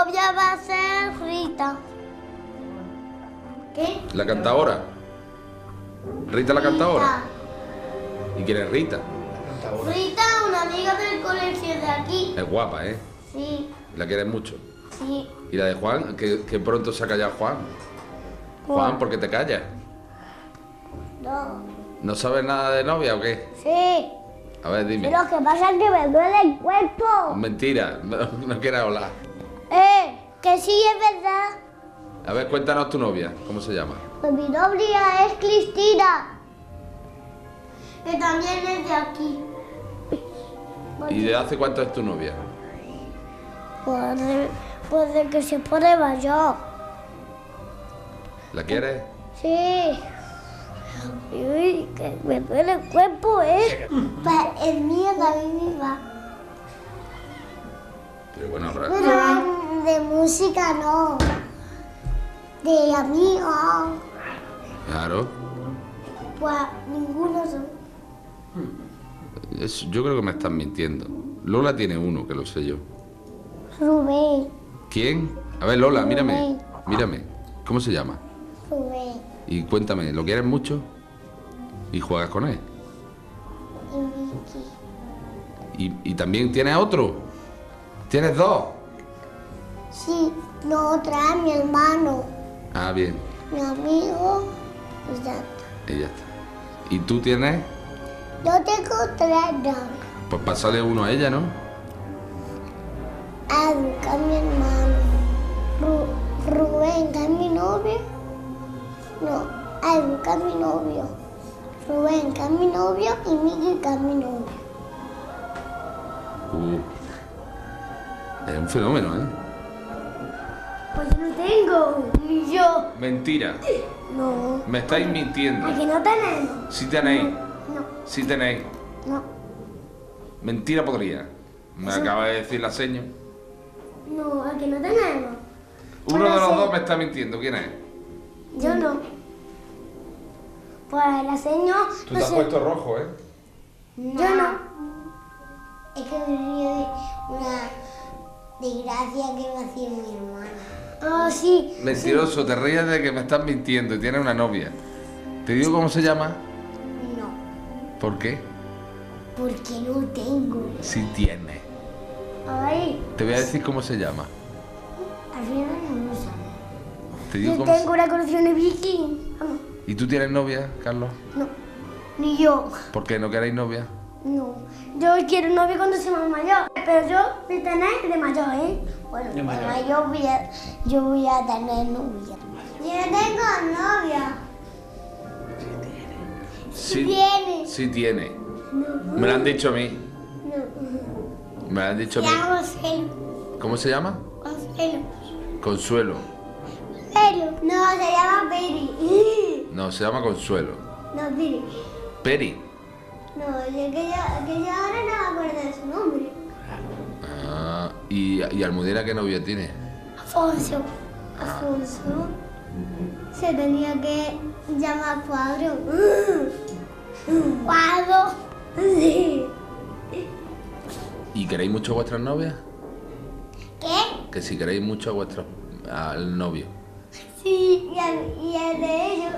novia va a ser Rita. ¿Qué? ¿La cantadora? ¿Rita la cantadora? ¿Y quién es Rita? Rita, una amiga del colegio de aquí. Es guapa, ¿eh? Sí, ¿La quieres mucho? sí. ¿Y la de Juan? Que pronto se ha callado Juan. Juan, ¿por qué te callas? No. ¿No sabes nada de novia o qué? Sí. A ver, dime. Lo que pasa es que me duele el cuerpo. Mentira, no quieras hablar. Que sí es verdad. A ver, cuéntanos tu novia, ¿cómo se llama? Pues mi novia es Cristina. Que también es de aquí. ¿Y de hace cuánto es tu novia? Pues de que se pone mayor. ¿La quieres? Sí. Uy, que me duele el cuerpo, Pues el mío también va. Pero bueno, Pero de música no. De amigos. claro. Pues ninguno son. Yo creo que me estás mintiendo. Lola tiene uno, que lo sé yo. Rubén. ¿Quién? A ver, Lola, mírame. Rubén. Mírame. ¿Cómo se llama? Rubén. Y cuéntame, ¿lo quieres mucho? ¿Y juegas con él? Y Vicky. ¿Y también tienes otro? ¿Tienes dos? Sí, no otra, mi hermano. Ah, bien. Mi amigo. Y ya está. Y ya está. ¿Y tú tienes? Yo tengo 3 novios. Pues pasarle uno a ella, ¿no? A buscar a mi hermano. Rubén, que es mi novio. No, a buscar a mi novio. Rubén, que es mi novio, y Miki, que es mi novio. Es un fenómeno, ¿eh? Pues yo no tengo, ni yo. Mentira. No. Me estáis mintiendo. Aquí no tenemos. Sí tenéis. No, Sí tenéis. no. Mentira podría. Me acaba de decir la seño. No, aquí no tenemos. Uno de los dos me está mintiendo. ¿Quién es? Yo no. Pues la seño. Tú te has puesto rojo, ¿eh? Yo no. Es que me río de una desgracia que me hacía mi hermana. Ah, sí. Mentiroso, te ríes de que me estás mintiendo y tienes una novia. ¿Te digo cómo se llama? No, ¿Por qué? porque no tengo. Sí tiene. Ay, Te voy a decir cómo se llama. al final no lo sabe. Te digo Yo cómo tengo una colección de Vicky. ¿Y tú tienes novia, Carlos? No, ni yo. ¿Por qué no queréis novia? No, yo quiero novio cuando sea más mayor, pero yo voy a tener de mayor, ¿eh? Bueno, de mayor yo voy a tener novia. Yo no tengo novia. Sí tiene. Sí tiene. Me lo han dicho a mí. No. Me lo han dicho a mí. Consuelo. ¿Cómo se llama? Consuelo. Consuelo. Pero, no, se llama Peri. No, se llama Consuelo. No, Peri. Peri. No, es que yo ahora no me acuerdo de su nombre. Ah, ¿y Almudena qué novia tiene? Afonso. Afonso. Se tenía que llamar Cuadro. Cuadro. Sí. ¿Y queréis mucho a vuestras novias? ¿Qué? Que si queréis mucho a al novio. Sí, y el de ellos.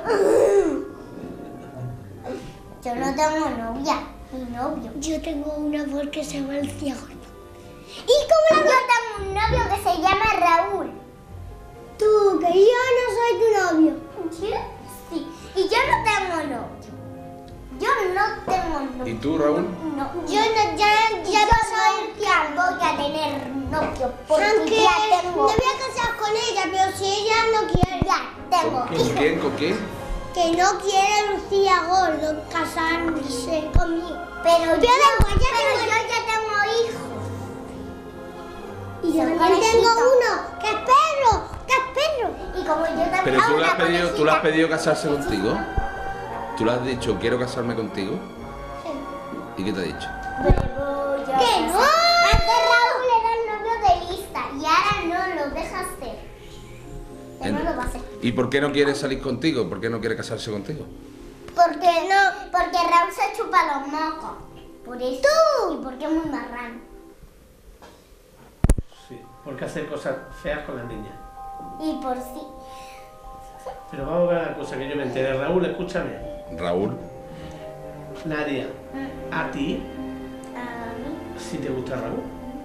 Yo no tengo novia, ni novio. Yo tengo una porque se llama Lucía Gordo. ¿Y cómo yo tengo un novio que se llama Raúl? Tú, que yo no soy tu novio. ¿Yo? Sí, y yo no tengo novio. Yo no tengo novio. ¿Y tú, Raúl? No, yo no, ya no soy que voy a tener novio. Porque Aunque ya tengo. me voy a casar con ella, pero si ella no quiere, Ya tengo. ¿Con quién? ¿Con quién? que no quiere Lucía Gordo casarse conmigo. Pero yo ya tengo hijos. Y yo Son también tengo parejitos. uno, que es perro, Y como yo también Pero hago tú le has una pedido, ¿tú le has conejita. pedido casarse contigo? ¿Tú le has dicho, quiero casarme contigo? ¿Y qué te ha dicho? ¿Qué no? Antes Raúl era el novio de Lisa y ahora no lo deja hacer. Ya no lo va a hacer. ¿Y por qué no quiere salir contigo? ¿Por qué no quiere casarse contigo? Porque Raúl se chupa los mocos. Por eso. Y porque es muy marrano. Sí. ¿Por qué hacer cosas feas con las niñas? Y por sí. Pero vamos a ver una cosa que yo me enteré. Raúl, escúchame. Raúl, Nadia, ¿a ti A mí. sí te gusta Raúl?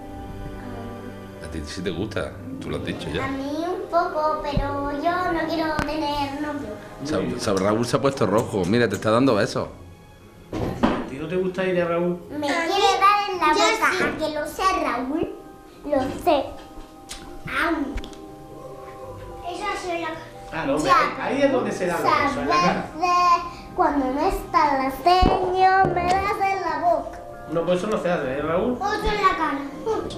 a ti sí te gusta, tú lo has dicho ya. A mí un poco, pero yo no quiero tener novio. Raúl se ha puesto rojo, mira, te está dando besos. ¿A ti no te gusta ir a Raúl? Me quiere dar en la boca. Sí. A que lo sé, Raúl. Lo sé. Au. Esa es la... Ah, no, Ya, ahí es donde se da los besos, en la cara. Cuando no está la seño, me das en la boca. No, pues eso no se hace, ¿eh, Raúl? Otro en la cara.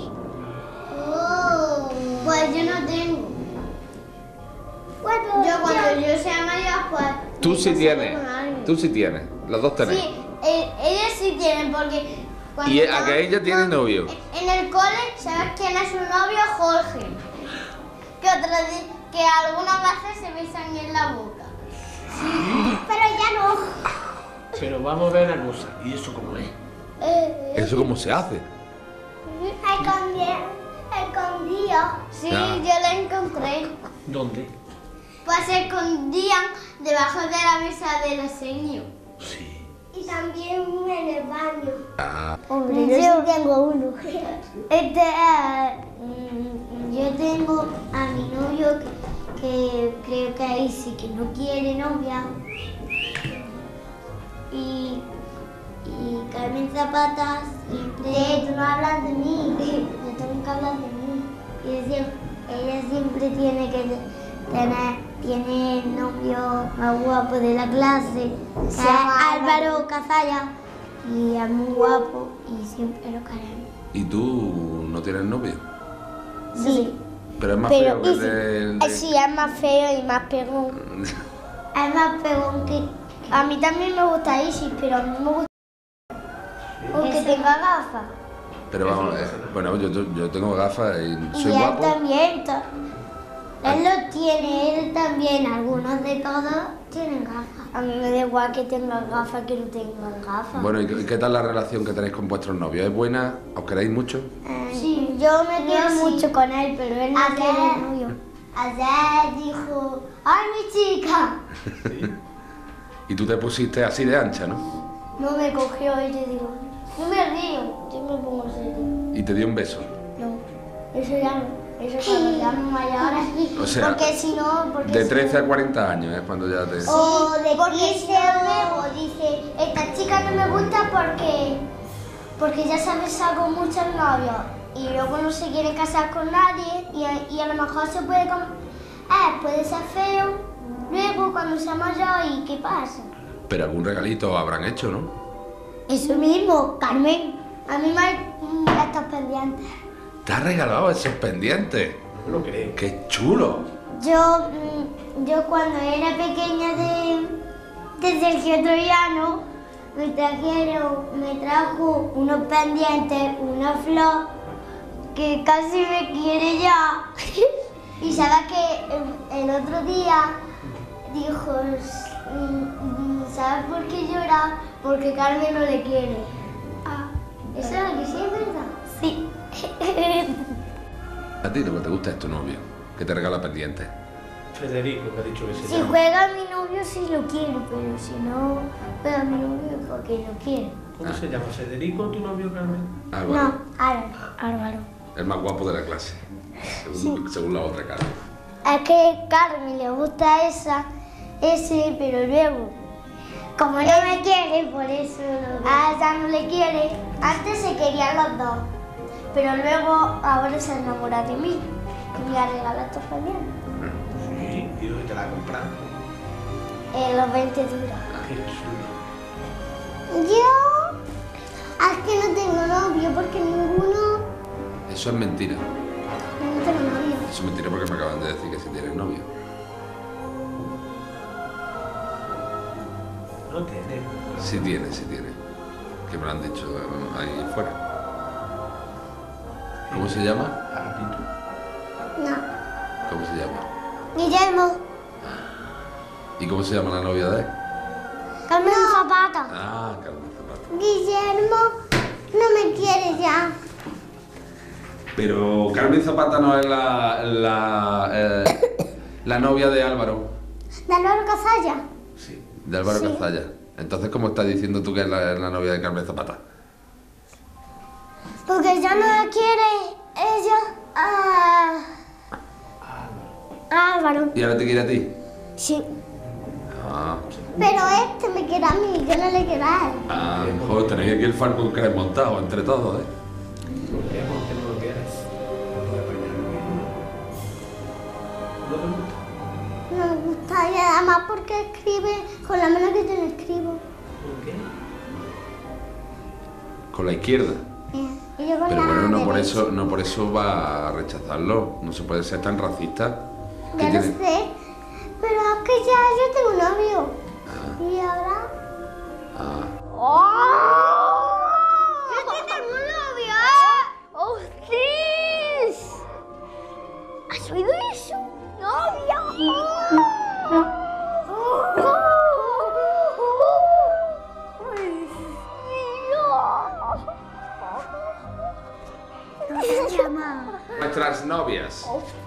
Oh. Pues yo no tengo. Bueno, yo cuando yo sea mayor, pues... Tú me sí casaré tienes, con alguien. tú sí tienes, los dos tenéis. Sí, ellos sí tienen, porque... cuando Y a estaban- que ella tiene novio. En el cole, ¿sabes quién es su novio? Jorge. Que algunas veces se besan en la boca. Sí, pero ya no. Pero vamos a ver una cosa. ¿Y eso cómo es? ¿Eso cómo se hace? Escondido. Sí, Ah. yo la encontré. ¿Dónde? Pues se escondían debajo de la mesa de la seño. Sí. Y también en el baño. Ah, Hombre, yo sí tengo uno. Yo tengo a mi novio que creo que ahí sí que no quiere novia. Y Carmen Zapata siempre... Tú no hablas de mí, yo tengo que hablar de mí. Ella siempre tiene que tiene el novio más guapo de la clase, se llama Álvaro Cazalla, y es muy guapo y siempre lo queremos. ¿y tú no tienes novio? Sí, Pero es más feo que el de... sí, es más feo y más pegón. Es más pegón que... A mí también me gusta Isis, pero a mí me gusta porque tenga gafas. Pero vamos, bueno, yo tengo gafas y soy y él guapo. también. Él lo tiene, él también. Algunos de todos tienen gafas. A mí me da igual que tengan gafas que no tengan gafas. Bueno, ¿y qué tal la relación que tenéis con vuestros novios? ¿Es buena? ¿Os queréis mucho? Sí, yo me quiero mucho con él, pero él no quiere novio. Ayer dijo, ¡ay, mi chica! Y tú te pusiste así de ancha, ¿no? No me cogió y yo digo, no me río, yo me pongo serio. Y te dio un beso. No, eso ya no. Eso cuando seamos mayores. O sea, porque si no, porque De si 13 a 40 años es cuando ya te... O de 15 luego dice, esta chica no me gusta porque ya se ha besado con muchos novios y luego no se quiere casar con nadie y a lo mejor se puede ser feo luego cuando sea mayor y ¿qué pasa? Pero algún regalito habrán hecho, ¿no? Eso mismo, Carmen. A mí me estos pendientes. ¿Te has regalado esos pendientes? No me lo creo. ¡Qué chulo! Yo cuando era pequeña de Sergio Troyano, me trajo unos pendientes, una flor, que casi me quiere ya. Y sabes que el otro día dijo, ¿sabes por qué llora? Porque Carmen no le quiere. Ah, ¿eso es lo que sí es verdad? Sí. ¿A ti lo que te gusta es tu novio? Que te regala pendientes. Federico, que ha dicho que se Si llama. juega mi novio sí lo quiero, pero si no juega mi novio es porque lo quiere. ¿Cómo se llama? ¿Federico, tu novio, Carmen? Álvaro, No, Álvaro. el más guapo de la clase. Según la otra cara. Es que Carmen le gusta ese, pero luego, como no me quiere, por eso a ella no le quiere. Antes se querían los dos, pero luego ahora se enamora de mí. Y me ha regalado estos pendientes. Sí, ¿y dónde te la compraron? Los 20 duros. Qué chulo. Yo es que no tengo novio porque ninguno... Eso es mentira. No tengo novio. Eso es mentira porque me acaban de decir que si tienes novio. No tienes. Sí tiene, sí tiene. Que me lo han dicho ahí fuera. ¿Cómo se llama? Agapito. No. ¿Cómo se llama? Guillermo. ¿Y cómo se llama la novia de él? Carmen Zapata. Ah, Carmen Zapata. Guillermo no me quiere ya. Pero Carmen Zapata no es la novia de Álvaro. ¿De Álvaro Casalla? Sí, de Álvaro Cazalla. Entonces, ¿cómo estás diciendo tú que es la novia de Carmen Zapata? Porque ya no la quiere ella a Álvaro. ¿Y ahora te quiere a ti? Sí. Ah, Pero este me quiere a mí, yo no le quiero a él. a lo mejor tenéis aquí el Falcon Crest montado entre todos, ¿eh? ¿Por qué? ¿Por qué no lo quieres? ¿No te gusta? No me gusta y además porque escribe con la mano que yo no escribo. ¿Por qué? Con la izquierda. Y yo con Pero la bueno, no derecha. por eso va a rechazarlo. No se puede ser tan racista. ¿Qué Ya lo tiene? sé, pero es que ya yo tengo un novio. Y ahora... Ah, ¡Yo tengo un novio! ¡Hostis! ¿Has oído eso? ¡Novia! ¿Cómo se llama? nuestras novias.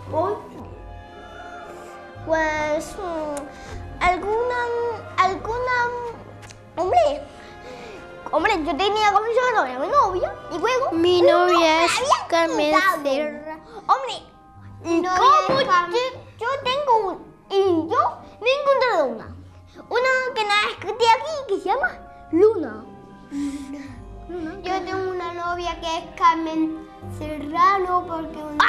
Pues alguna, hombre, yo tenía como mi novia y luego Mi novia es había Carmen juntado. Serra. Hombre, ¿y cómo yo tengo y yo me he encontrado una que nada escrita aquí que se llama Luna. Yo tengo una novia que es Carmen Serrano porque una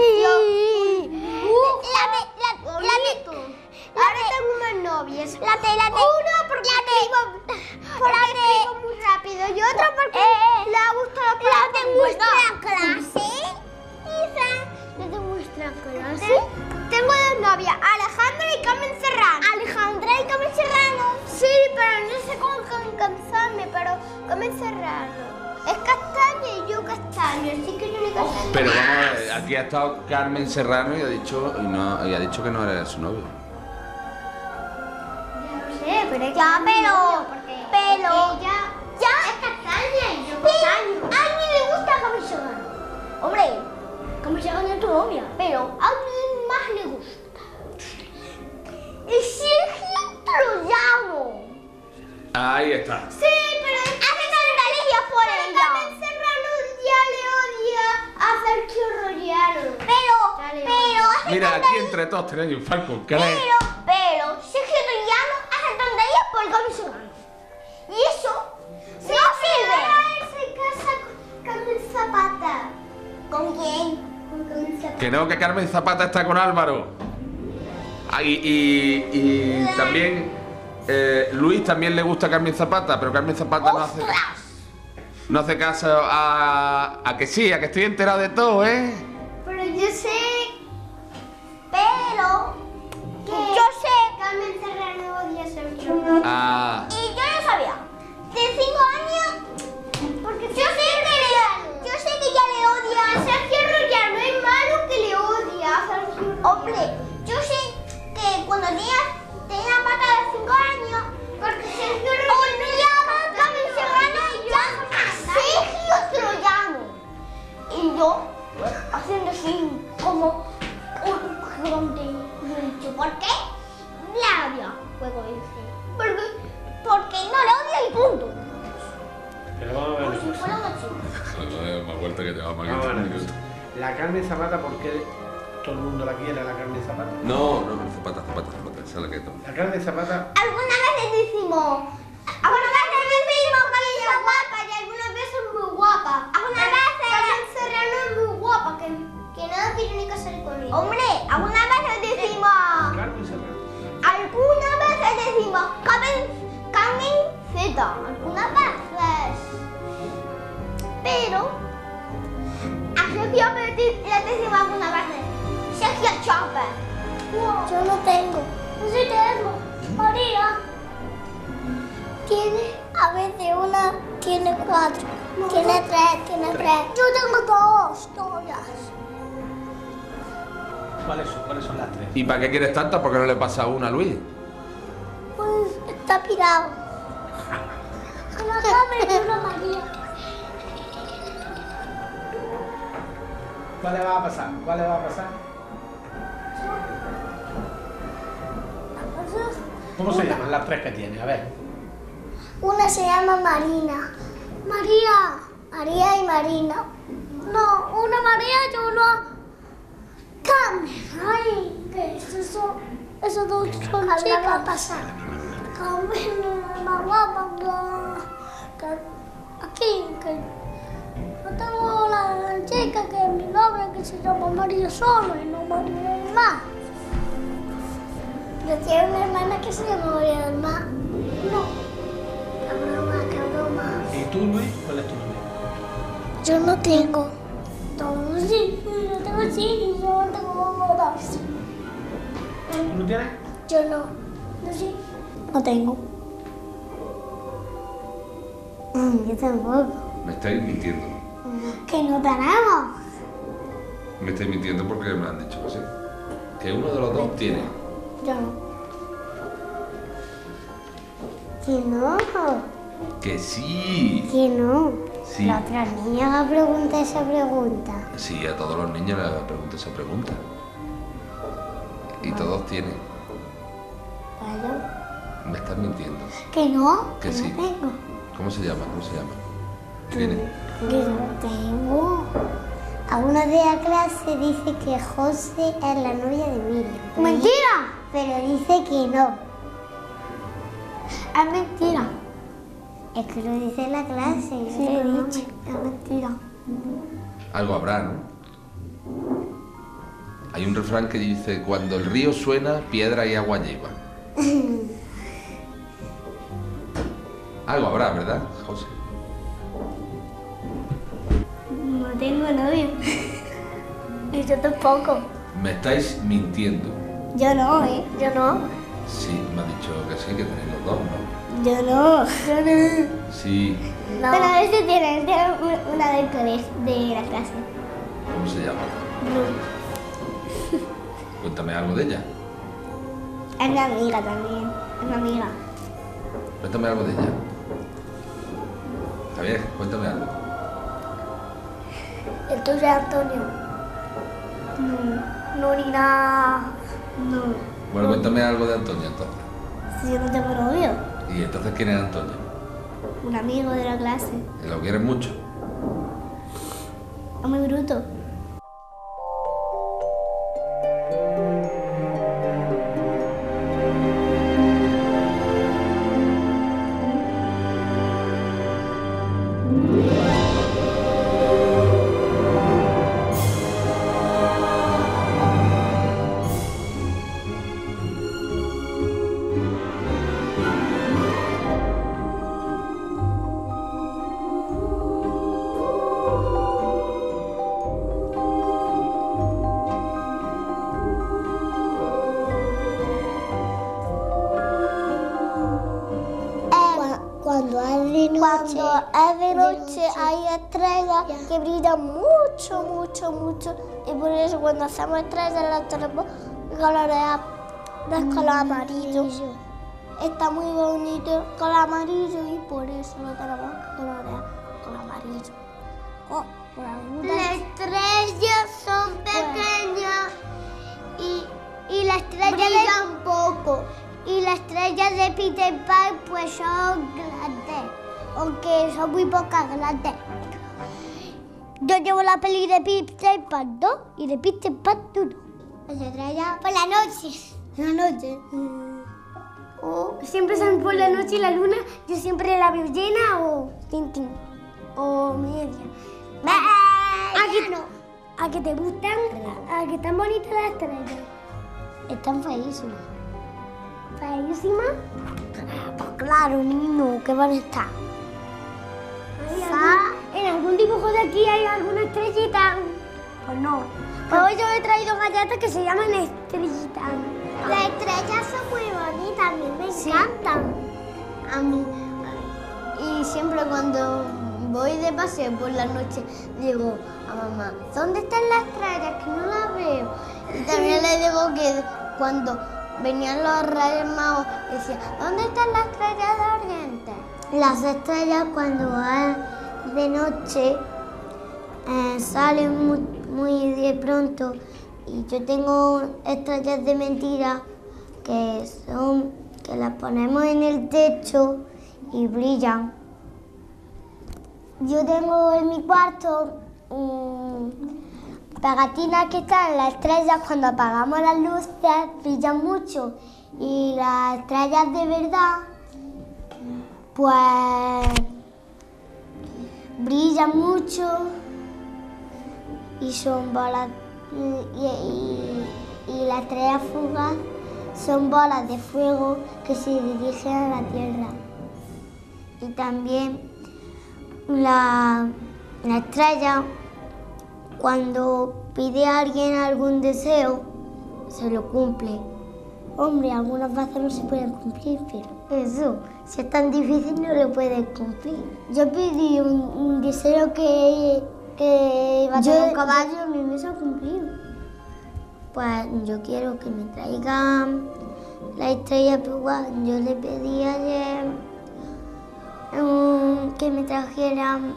ahora tengo más novias. Una porque escribo muy rápido y otra porque le ha gustado que de vuestra clase. Isa, ¿de vuestra clase? Tengo dos novias, Alejandra y Carmen Serrano. Alejandra y Carmen Serrano. Sí, pero no sé cómo cansarme, pero Carmen Serrano. Es castaña y yo castaño, así que yo le castaño. Pero vamos a ver, aquí ha estado Carmen Serrano y ha dicho que no era su novio. Pero es ya, pero ya es castaña y yo castaño. A mí me gusta Carmen Serrano. Hombre, Carmen Serrano es tu novia, pero a mí más le gusta. Y Sergio Troyano. Ahí está. Sí, pero hace sandalias por ella. Carmen Serrano ya le odia a Sergio Troyano. Pero Mira, aquí entre todos tenéis un Falcon Crest. Pero Sergio Troyano hace tonterías por Carmen Serrano. Y eso no sirve. Se casa con Carmen Zapata. ¿Con quién? Con Carmen Zapata. Que no, que Carmen Zapata está con Álvaro. Ah, y también Luis también le gusta a Carmen Zapata, pero Carmen Zapata no hace caso a que sí, a que estoy enterado de todo, ¿eh? Pero yo sé. Yo sé. Carmen Serrano odia a Sergio. Ah, Y yo no sabía. De 5 años. Porque yo sé que ya le odia a Sergio Royano. Es malo que le odia a Sergio. Hombre, yo sé que cuando tenía pata de 5 años, porque Sergio Royano odiaba a Carmen Serrano y yo a Sergio Troyano. Y yo, haciendo así, como un grande. ¿Por qué? La odia. Luego dice. Porque no le odia y punto. Pero vamos a ver Como una si cosa. fuera una chica. más vuelta que te va Vamos a ver una cosa. La Carmen Zapata, ¿por qué todo el mundo la quiere, la Carmen Zapata? No, Zapata, esa es la que toma. La Carmen Zapata, Algunas veces decimos que ella es guapa y algunas veces muy guapa. Algunas veces Carmen Serrano es muy guapa, que no quiere ni casar con ella. Hombre, algunas veces decimos. Carmen Serrano. Algunas veces decimos Carmen Z. Algunas veces. Pero a Sergio le decimos algunas veces Sergio Chopper. Yo no tengo. Yo sí tengo. María. Tiene a veces una, tiene 4, tiene 3. Yo tengo 2 novias. ¿Cuáles son las tres? ¿Y para qué quieres tantas? ¿Por qué no le pasa una a Luis? Pues está pirado. Una Carmen y una María. ¿Cuál le va a pasar? ¿Cuál le va a pasar? ¿Cómo se llaman las tres que tiene? A ver. Una se llama Marina. María y Marina. No, una María y una Carmen. Ay, ¿qué es eso? Esos dos son chicas. ¿Qué va a pasar? Carmen, mamá. Aquí, que yo tengo la chica que es mi novia que se llama María solo y no María del Mar. Yo tengo una hermana que se llama María del Mar. No. Qué broma. ¿Y tú, Luis? ¿Cuál es tu nombre? Yo no tengo. Todos sí. Yo tengo sí, yo no tengo dos. ¿Tú no tienes? Yo no. Yo sí. No tengo. Yo tampoco. Me estáis mintiendo. Que no tenemos. Me estáis mintiendo porque me han dicho que sí. Que uno de los dos tiene. Yo no. Que no. Que sí. Que no. Sí. La otra niña va a preguntar esa pregunta. Sí, a todos los niños les pregunto esa pregunta. Y todos tienen. Claro. Me estás mintiendo. Que no. Que sí. No tengo. ¿Cómo se llama? ¿Cómo se llama? ¿Tiene? Que no tengo. A uno de la clase dice que José es la novia de Miriam. ¡Mentira! Pero dice que no. Es mentira. Es que lo dice la clase, yo te he dicho. Es mentira. Algo habrá, ¿no? Hay un refrán que dice, cuando el río suena, piedra y agua lleva. Algo habrá, ¿verdad, José? No tengo novio. Y yo tampoco. Me estáis mintiendo. Yo no, ¿eh? Yo no. Sí, me ha dicho que sí, que tenéis los dos, ¿no? Yo no. Yo no. Sí. No. Bueno, a veces tiene una del colegio, de la clase. ¿Cómo se llama? Cuéntame algo de ella. Es mi amiga también. Es mi amiga. Cuéntame algo de ella. Está bien, cuéntame algo. ¿El tuyo es Antonio? No, ni nada. No. Bueno, cuéntame algo de Antonio entonces. Si yo no tengo novio. ¿Y entonces quién es Antonio? Un amigo de la clase. ¿Lo quieres mucho? Es muy bruto. Cuando es de noche hay estrellas que brillan mucho. Y por eso cuando hacemos estrellas las tenemos coloreadas de color amarillo. Está muy bonito color amarillo y por eso lo tenemos coloreado color amarillo. Las estrellas son pequeñas y las estrellas brillan poco. Y las estrellas de Peter Pan pues son grandes, aunque son muy pocas grandes. Yo llevo la peli de Peter Pan 2 y de Peter Pan 1. Las estrellas por la noche. La noche. Siempre son por la noche y la luna, yo siempre la veo llena o tintín. O media. ¿A que te gustan? ¿A que están bonitas las estrellas? Están feísimas. ¿Feísima? Pues claro, niño, ¿qué van a estar? ¿En algún dibujo de aquí hay alguna estrellita? Pues no. Pues hoy yo he traído galletas que se llaman estrellitas. Las estrellas son muy bonitas, a mí me encantan. A mí. Y siempre cuando voy de paseo por la noche digo a mamá, ¿dónde están las estrellas? Que no las veo. Y también le digo que cuando venían los Reyes Magos, decía, ¿dónde están las estrellas de Oriente? Las estrellas cuando es de noche salen muy de pronto. Y yo tengo estrellas de mentira que las ponemos en el techo y brillan. Yo tengo en mi cuarto pegatinas que están en las estrellas. Cuando apagamos las luces brillan mucho, y las estrellas de verdad pues brillan mucho y son bolas, y las estrellas fugaz son bolas de fuego que se dirigen a la Tierra. Y también la estrella, cuando pide a alguien algún deseo, se lo cumple. Hombre, algunas veces no se pueden cumplir, pero eso, si es tan difícil no lo puedes cumplir. Yo pedí un deseo que iba a tener un caballo y a mí me se ha cumplido. Pues yo quiero que me traigan la estrella fugaz. Yo le pedí ayer que me trajeran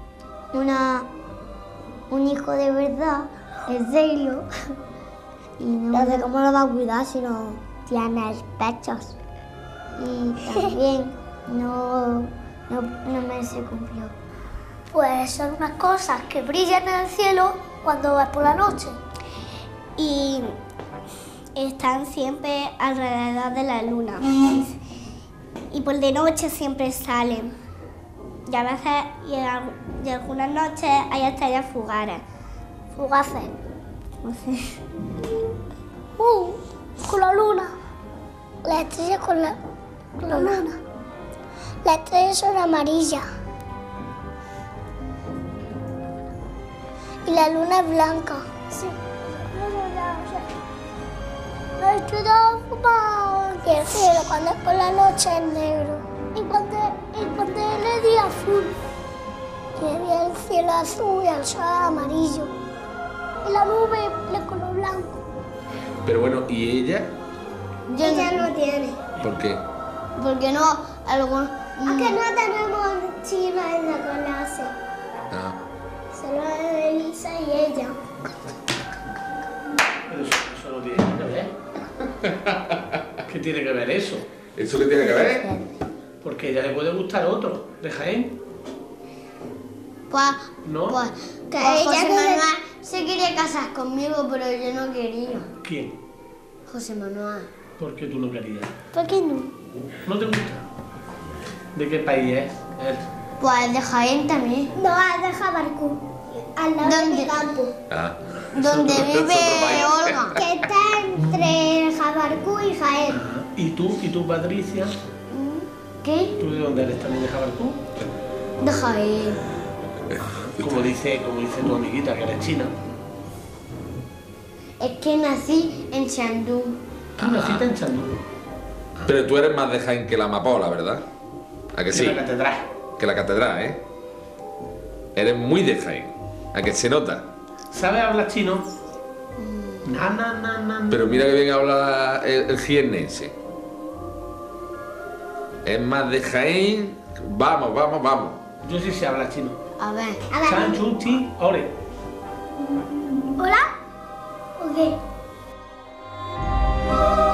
un hijo de verdad, en serio. Y no sé cómo lo va a cuidar si no tiene pechos. Y también no me se cumplió. Pues son unas cosas que brillan en el cielo cuando vas por la noche. Y están siempre alrededor de la luna. Y por de noche siempre salen. Y a veces, y algunas noches hay estrellas fugaces. Fugaces. No sé. Con la luna. Las estrellas con la luna. Las estrellas son amarillas. Y la luna es blanca. Sí. La estrella fumada. Y el cielo cuando es por la noche es negro. Y cuando es el día azul. Y el cielo azul y el sol amarillo. Y la nube es color blanco. Pero bueno, ¿y ella? Ella no tiene. ¿Por qué? Porque no, que no tenemos chivas en la clase. Ah. Solo Elisa y ella. Eso no tiene que ver. ¿Qué tiene que ver eso? ¿Eso qué tiene que ver? Porque a ella le puede gustar otro, de Jaén. Pues, ¿No? pues que José Manuel se quería casar conmigo, pero yo no quería. ¿Quién? José Manuel. ¿Por qué tú no querías? ¿Por qué no? ¿No te gusta? ¿De qué país es él? Pues de Jaén también. No, es de Jabarcú, al lado de mi campo. Ah. Donde Es otro vive país. Olga. Que está entre Jabarcú y Jaén. Ajá. ¿Y tú, Patricia? ¿Qué? ¿Tú de dónde eres también de Jabalcú? De Jaén. Como dice tu amiguita, que eres china. Es que nací en Chandú. Tú naciste en Chandú. Pero tú eres más de Jaén que la amapola, ¿verdad? ¿A que sí? En la catedral. Que la catedral, ¿eh? Eres muy de Jaén. ¿A que se nota? ¿Sabes hablar chino? Na. Pero mira que bien habla el jiennense. Es más de Jaén. Vamos. Yo sí sé hablar chino. A ver. Chan, chun, chi, ore. ¿Hola? ¿O qué?